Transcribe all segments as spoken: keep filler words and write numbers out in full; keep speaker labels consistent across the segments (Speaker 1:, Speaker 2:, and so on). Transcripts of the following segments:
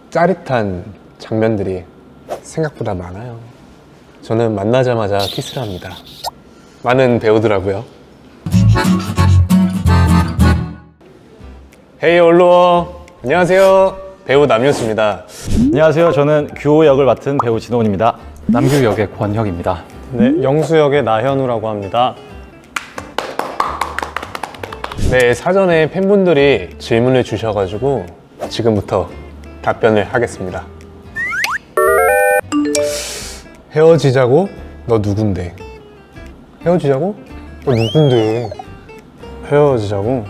Speaker 1: 짜릿한 장면들이 생각보다 많아요. 저는 만나자마자 키스를 합니다. 많은 배우더라고요. 헤이 올로워. 안녕하세요, 배우 남윤수입니다.
Speaker 2: 안녕하세요. 저는 규호 역을 맡은 배우 진호은입니다.
Speaker 3: 남규 역의 권혁입니다.
Speaker 4: 네, 영수 역의 나현우라고 합니다.
Speaker 1: 네, 사전에 팬분들이 질문을 주셔가지고 지금부터 답변을 하겠습니다. 헤어지자고? 너 누군데? 헤어지자고? 너 누군데?
Speaker 4: 헤어지자고?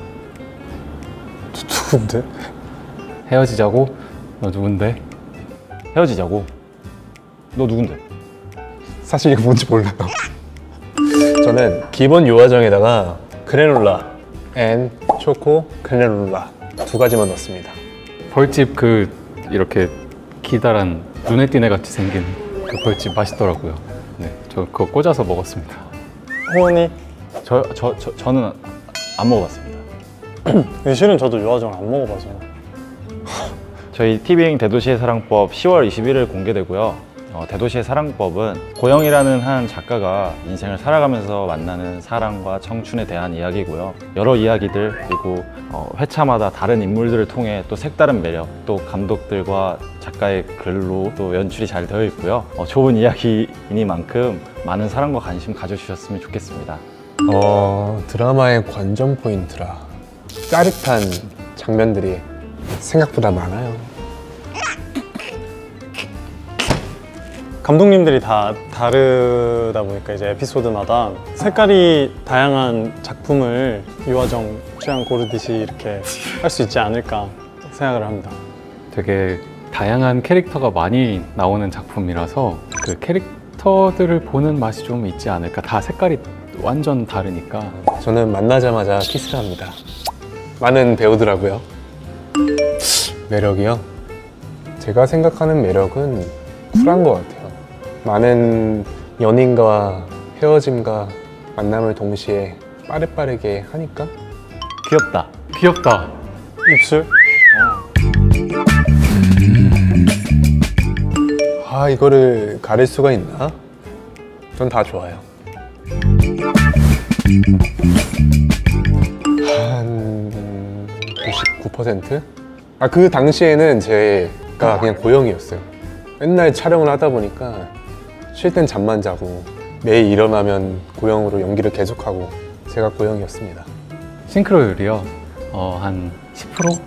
Speaker 4: 저 누군데?
Speaker 3: 헤어지자고? 너 누군데?
Speaker 2: 헤어지자고. 너 누군데?
Speaker 1: 사실 이거 뭔지 몰라요. 저는 기본 요화정에다가 그래놀라 앤 초코 그래놀라 두 가지만 넣습니다.
Speaker 3: 벌집 그 이렇게 기다란 눈에 띄네 같이 생긴 그 벌집 맛있더라고요. 네, 저 그거 꽂아서 먹었습니다.
Speaker 4: 호은이?
Speaker 2: 저, 저, 저, 저는 안 먹어봤습니다.
Speaker 4: 실은 저도 요화정 안 먹어봐서.
Speaker 2: 저희 티빙 대도시의 사랑법 시월 이십일일 공개되고요. 어, 대도시의 사랑법은 고영이라는 한 작가가 인생을 살아가면서 만나는 사랑과 청춘에 대한 이야기고요. 여러 이야기들 그리고 어, 회차마다 다른 인물들을 통해 또 색다른 매력, 또 감독들과 작가의 글로 또 연출이 잘 되어 있고요. 어, 좋은 이야기이니만큼 많은 사랑과 관심 가져주셨으면 좋겠습니다.
Speaker 1: 어, 드라마의 관전 포인트라 짜릿한 장면들이 생각보다 많아요.
Speaker 4: 감독님들이 다 다르다 보니까 이제 에피소드마다 색깔이 다양한 작품을 요화정 취향 고르듯이 이렇게 할 수 있지 않을까 생각을 합니다.
Speaker 3: 되게 다양한 캐릭터가 많이 나오는 작품이라서 그 캐릭터들을 보는 맛이 좀 있지 않을까. 다 색깔이 완전 다르니까.
Speaker 1: 저는 만나자마자 키스를 합니다. 많은 배우더라고요. 매력이요? 제가 생각하는 매력은 쿨한 것 같아요. 많은 연인과 헤어짐과 만남을 동시에 빠르빠르게 하니까
Speaker 2: 귀엽다.
Speaker 3: 귀엽다.
Speaker 4: 입술?
Speaker 1: 아, 이거를 가릴 수가 있나? 전 다 좋아요. 한 구십구 퍼센트? 아, 그 당시에는 제가 그냥 고영이었어요. 맨날 촬영을 하다 보니까 쉴 땐 잠만 자고 매일 일어나면 고영으로 연기를 계속하고 제가 고영이었습니다.
Speaker 3: 싱크로율이요? 어, 한 십 퍼센트?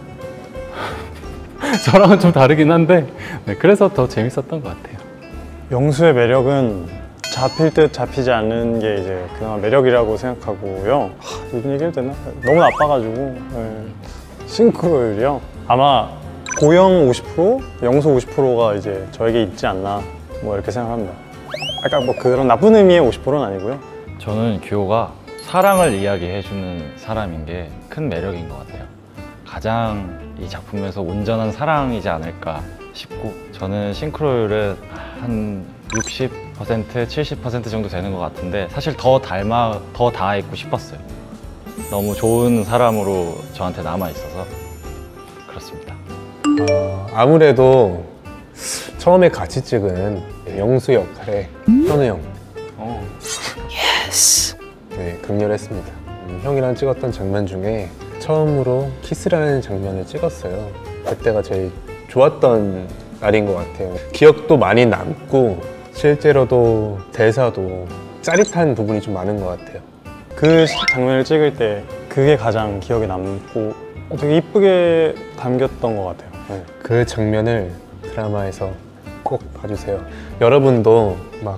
Speaker 3: 저랑은 좀 다르긴 한데 네, 그래서 더 재밌었던 것 같아요.
Speaker 4: 영수의 매력은 잡힐 듯 잡히지 않는 게 이제 그나마 매력이라고 생각하고요. 하, 이런 얘기 해도 되나? 너무 나빠가지고. 네. 싱크로율이요? 아마 고영 오십 퍼센트, 영수 오십 퍼센트가 이제 저에게 있지 않나 뭐 이렇게 생각합니다. 아까 뭐 그런 나쁜 의미의 오십 퍼센트는 아니고요.
Speaker 2: 저는 규호가 사랑을 이야기해주는 사람인 게 큰 매력인 것 같아요. 가장 이 작품에서 온전한 사랑이지 않을까 싶고, 저는 싱크로율은 한 육십 퍼센트, 칠십 퍼센트 정도 되는 것 같은데 사실 더 닮아, 더 닿아있고 싶었어요. 너무 좋은 사람으로 저한테 남아있어서 그렇습니다.
Speaker 1: 어, 아무래도 처음에 같이 찍은 영수 역할의 현우 형.
Speaker 2: 어.
Speaker 1: 예스. 네, 극렬했습니다. 음, 형이랑 찍었던 장면 중에 처음으로 키스라는 장면을 찍었어요. 그때가 제일 좋았던 날인 것 같아요. 기억도 많이 남고 실제로도 대사도 짜릿한 부분이 좀 많은 것 같아요.
Speaker 4: 그 장면을 찍을 때 그게 가장 기억에 남고 되게 이쁘게 담겼던 것 같아요. 네.
Speaker 1: 그 장면을 드라마에서 꼭 봐주세요. 여러분도 막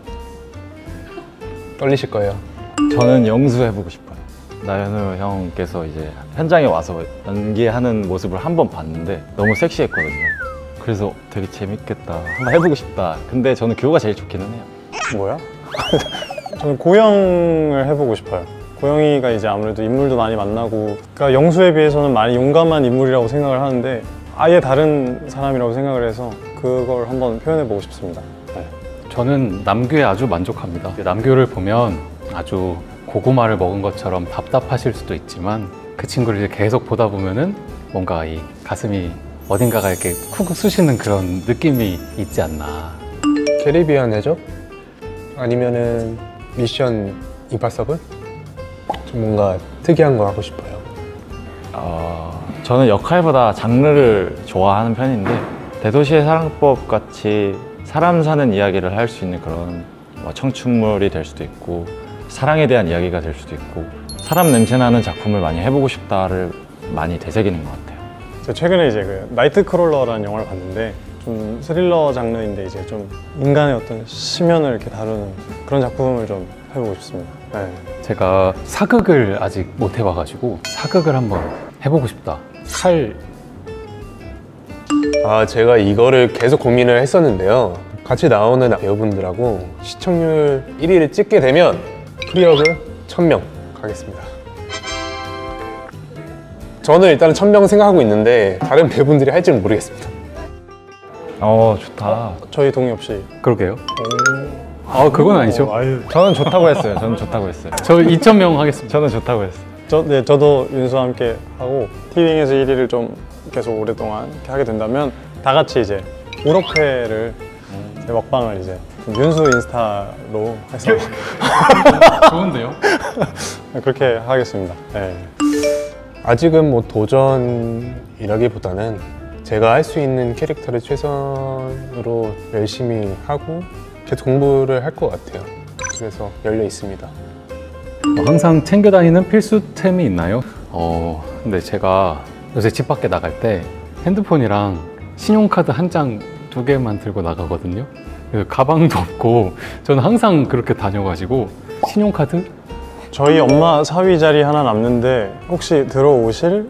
Speaker 1: 떨리실 거예요.
Speaker 2: 저는 영수 해보고 싶어요. 나현우 형께서 이제 현장에 와서 연기하는 모습을 한 번 봤는데 너무 섹시했거든요. 그래서 되게 재밌겠다, 한번 해보고 싶다. 근데 저는 규호가 제일 좋기는 해요.
Speaker 4: 뭐야? 저는 고영을 해보고 싶어요. 고영이가 이제 아무래도 인물도 많이 만나고, 그러니까 영수에 비해서는 많이 용감한 인물이라고 생각을 하는데 아예 다른 사람이라고 생각을 해서 그걸 한번 표현해보고 싶습니다. 네.
Speaker 3: 저는 남규에 아주 만족합니다. 남규를 보면 아주 고구마를 먹은 것처럼 답답하실 수도 있지만 그 친구를 이제 계속 보다 보면은 뭔가 이 가슴이 어딘가가 이렇게 쿡쿡 쑤시는 그런 느낌이 있지 않나.
Speaker 1: 캐리비안 해적? 아니면은 미션 임파서블? 좀 뭔가 특이한 거 하고 싶어요.
Speaker 2: 어, 저는 역할보다 장르를 좋아하는 편인데 대도시의 사랑법 같이 사람 사는 이야기를 할 수 있는 그런 뭐 청춘물이 될 수도 있고 사랑에 대한 이야기가 될 수도 있고 사람 냄새나는 작품을 많이 해보고 싶다를 많이 되새기는 것 같아요.
Speaker 4: 제가 최근에 이제 그 나이트크롤러라는 영화를 봤는데 좀 스릴러 장르인데 이제 좀 인간의 어떤 심연을 이렇게 다루는 그런 작품을 좀 해보고 싶습니다. 네.
Speaker 3: 제가 사극을 아직 못 해봐가지고 사극을 한번 해보고 싶다. 칼.
Speaker 1: 아, 제가 이거를 계속 고민을 했었는데요. 같이 나오는 배우분들하고 시청률 일 위를 찍게 되면 프리어그 천 명 가겠습니다. 저는 일단은 천 명 생각하고 있는데 다른 배우분들이 할지는 모르겠습니다.
Speaker 2: 어, 좋다.
Speaker 4: 저희 동의 없이.
Speaker 3: 그러게요. 아, 그건 아니죠.
Speaker 4: 아유.
Speaker 2: 저는 좋다고 했어요. 저는 좋다고 했어요.
Speaker 3: 저 이천 명 하겠습니다.
Speaker 2: 저는 좋다고 했어요.
Speaker 4: 저, 네, 저도 윤수와 함께 하고 티빙에서 일 위를 좀 계속 오랫동안 이렇게 하게 된다면 다 같이 이제 우럭회를 이제 먹방을 이제 윤수 인스타로 해서
Speaker 3: 좋은데요?
Speaker 4: 그렇게 하겠습니다. 네.
Speaker 1: 아직은 뭐 도전이라기보다는 제가 할 수 있는 캐릭터를 최선으로 열심히 하고 계속 공부를 할 것 같아요. 그래서 열려 있습니다.
Speaker 3: 어, 항상 챙겨 다니는 필수템이 있나요? 어, 근데 제가 요새 집 밖에 나갈 때 핸드폰이랑 신용카드 한 장, 두 개만 들고 나가거든요. 그래서 가방도 없고 저는 항상 그렇게 다녀가지고 신용카드?
Speaker 4: 저희 엄마 사위 자리 하나 남는데 혹시 들어오실?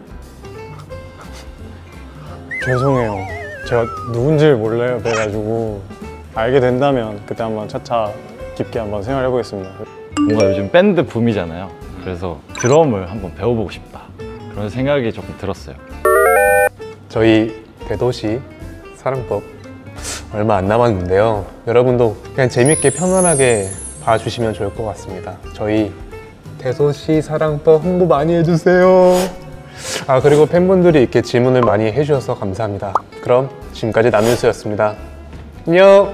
Speaker 4: 죄송해요. 제가 누군지 몰라요. 그래가지고 알게 된다면 그때 한번 차차 깊게 한번 생각해 보겠습니다.
Speaker 2: 뭔가 요즘 밴드 붐이잖아요. 그래서 드럼을 한번 배워보고 싶다. 그런 생각이 조금 들었어요.
Speaker 1: 저희 대도시 사랑법 얼마 안 남았는데요. 여러분도 그냥 재밌게 편안하게 봐주시면 좋을 것 같습니다. 저희 대도시 사랑법 홍보 많이 해주세요. 아, 그리고 팬분들이 이렇게 질문을 많이 해주셔서 감사합니다. 그럼 지금까지 남윤수였습니다. 안녕.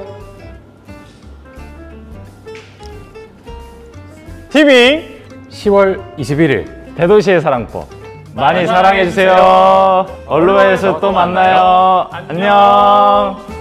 Speaker 4: 티빙
Speaker 3: 시월 이십일일
Speaker 2: 대도시의 사랑법 많이 사랑해주세요. 언론에서 또 만나요. 안녕.